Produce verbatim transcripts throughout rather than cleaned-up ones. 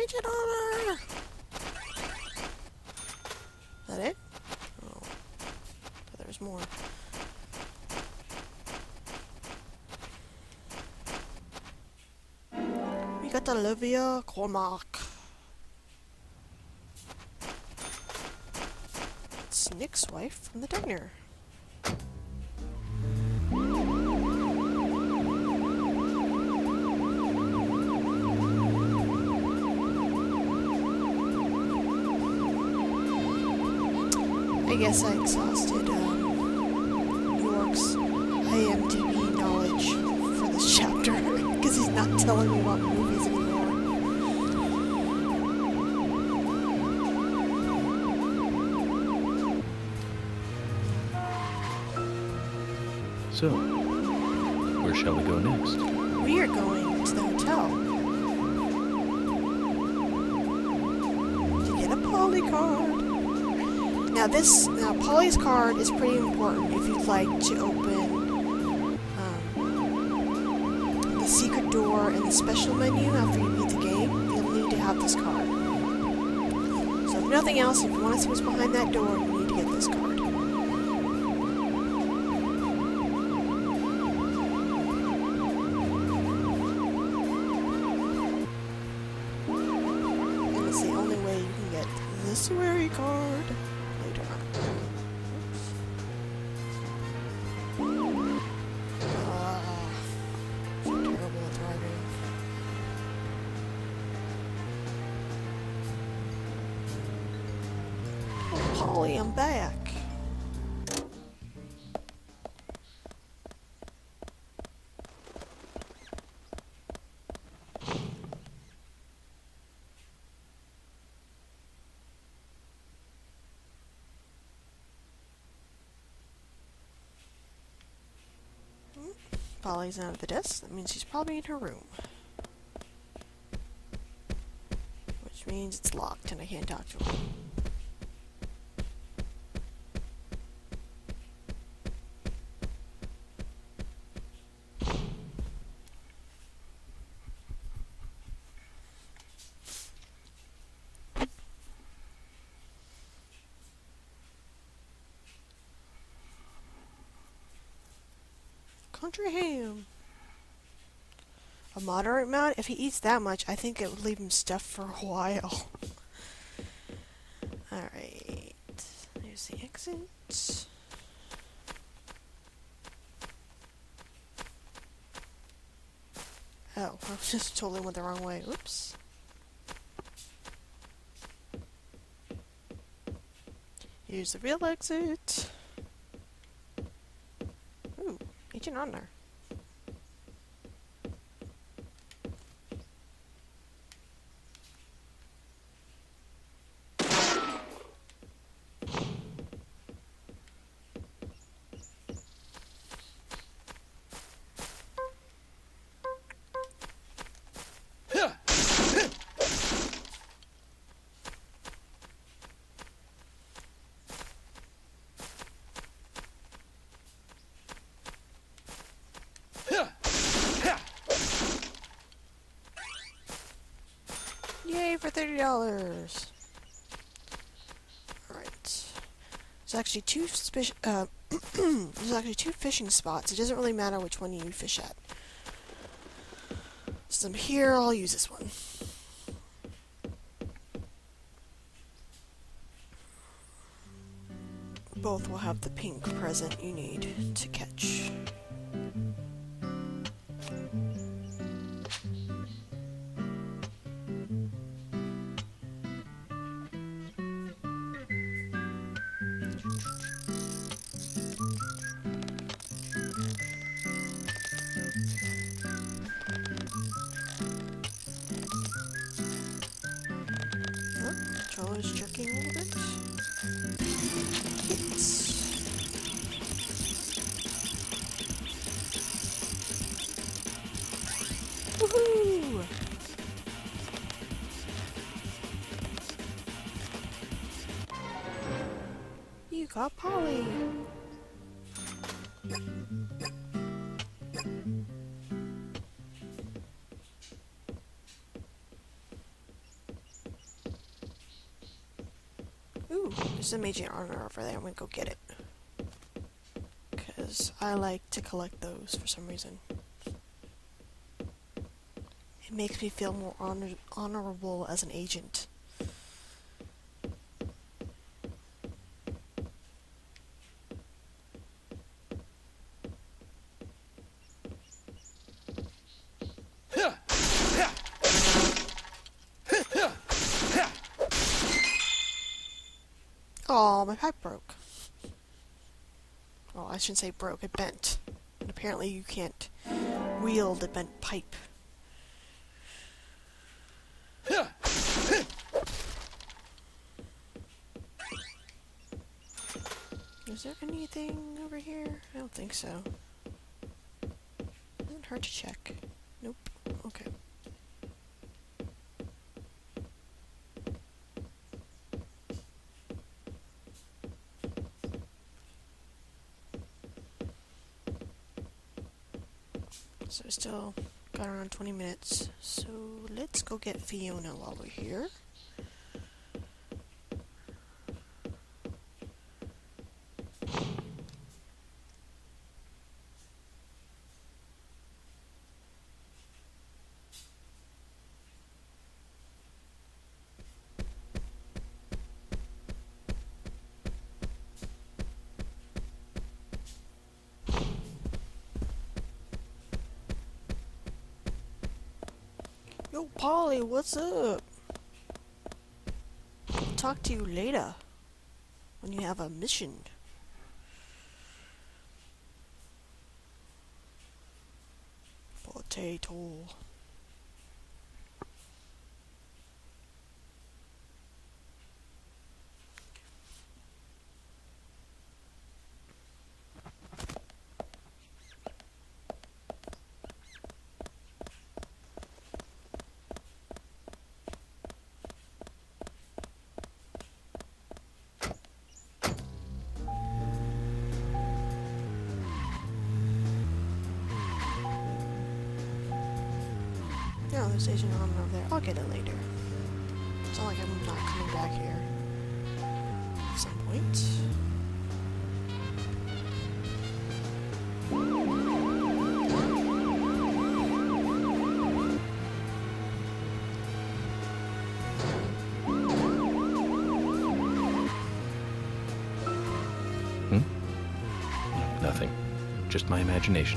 Ancient armor! Is that it? Oh. There's more. We got Olivia Cormac. It's Nick's wife from the diner. I guess I exhausted um, York's I M D B knowledge for this chapter because he's not telling me about movies anymore. So, where shall we go next? We are going to the hotel to get a Polly card. Now this, now Polly's card is pretty important if you'd like to open um, the secret door in the special menu after you beat the game. You'll need to have this card. So if nothing else, if you want to see what's behind that door, you need to get this card. And it's the only way you can get this very card. Polly, I'm back. Polly's not at the desk. That means she's probably in her room. Which means it's locked and I can't talk to her. Country ham. A moderate amount? If he eats that much, I think it would leave him stuffed for a while. Alright. There's the exit. Oh, I just totally went the wrong way. Oops. Here's the real exit. Ooh. Agent on there. Yay for thirty dollars. Alright. There's actually two fish uh there's actually two fishing spots. It doesn't really matter which one you fish at. So I'm here, I'll use this one. Both will have the pink present you need to catch. Controller's checking a little bit. Hits. Woohoo! You got Polly. There's some agent armor over there. I'm gonna go get it. Because I like to collect those for some reason. It makes me feel more honor honorable as an agent. Oh, my pipe broke. Well, I shouldn't say broke, it bent. And apparently you can't wield a bent pipe. Is there anything over here? I don't think so. Doesn't hurt to check. Nope. Okay. So we still got around twenty minutes, so let's go get Fiona while we're here. Yo, Polly, what's up? I'll talk to you later when you have a mission. Potato. No, there's station armor over there. I'll get it later. It's not like I'm not coming back here at some point. Hmm? Nothing. Just my imagination.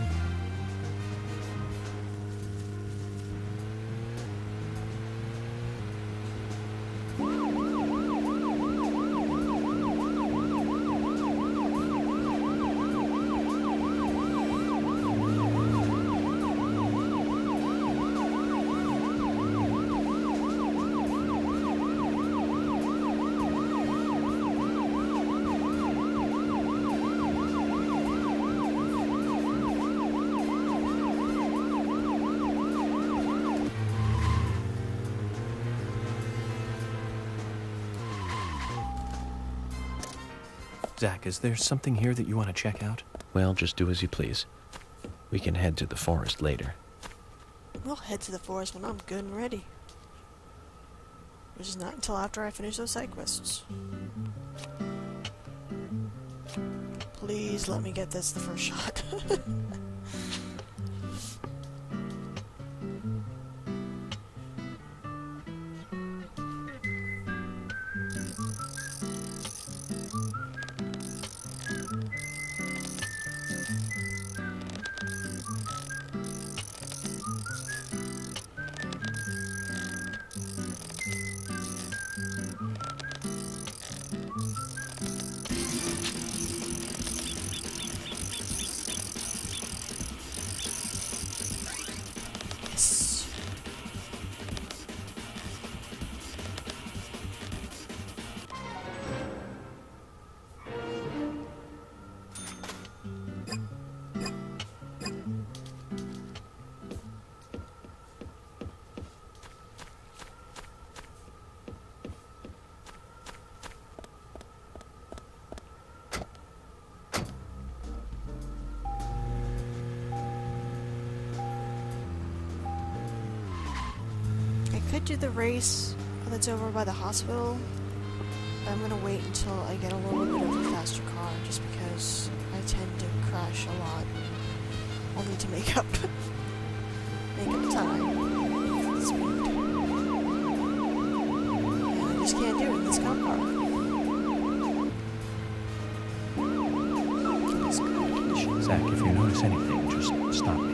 Zach, is there something here that you want to check out? Well, just do as you please. We can head to the forest later. We'll head to the forest when I'm good and ready. Which is not until after I finish those side quests. Please let me get this the first shot. I could do the race that's over by the hospital, I'm gonna wait until I get a little bit of a faster car, just because I tend to crash a lot, only to make up, make up time for the speed. And I just can't do it in this cop car. It's good condition. Zach, if you notice anything, just stop me.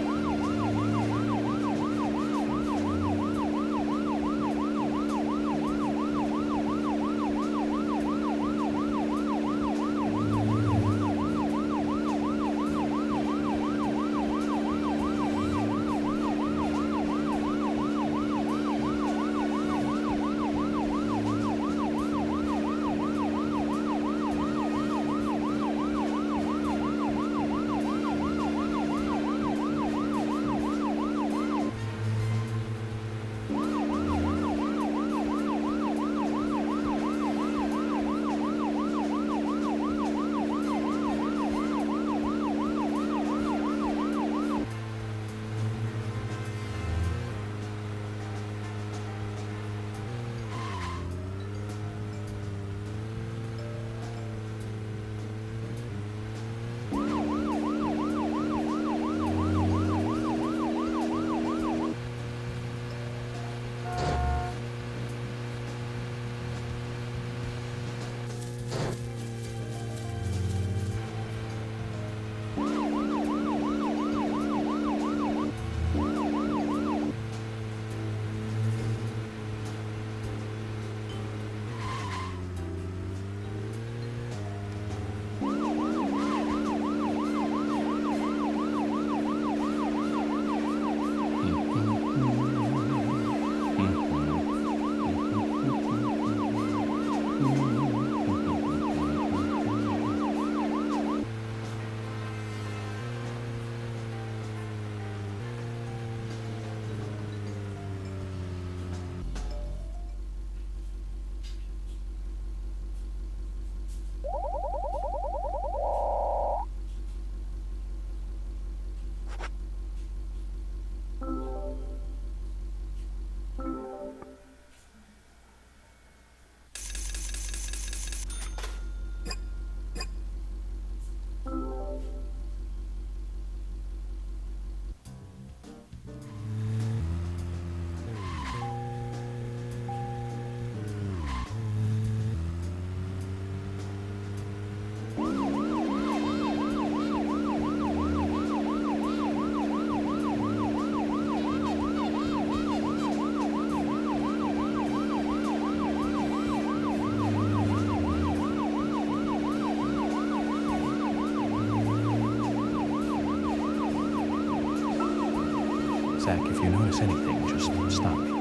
Zach, if you notice anything, just stop me.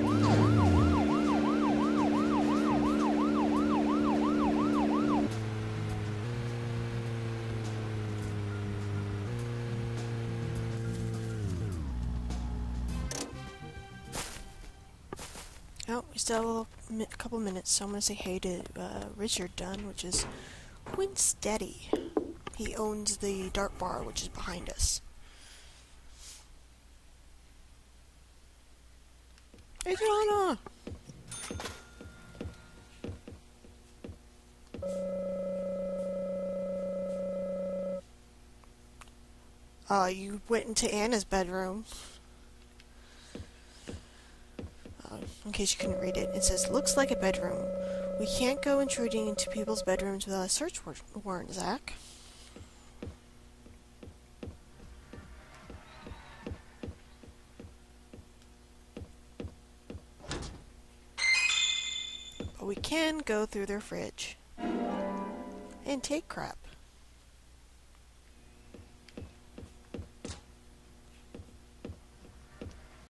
Oh, we still have a little mi couple minutes, so I'm gonna say hey to uh, Richard Dunn, which is Winsteady. He owns the Dart Bar, which is behind us. Hey, Joanna! Uh, you went into Anna's bedroom. Uh, in case you couldn't read it, it says, looks like a bedroom. We can't go intruding into people's bedrooms without a search war warrant, Zach. But we can go through their fridge and take crap.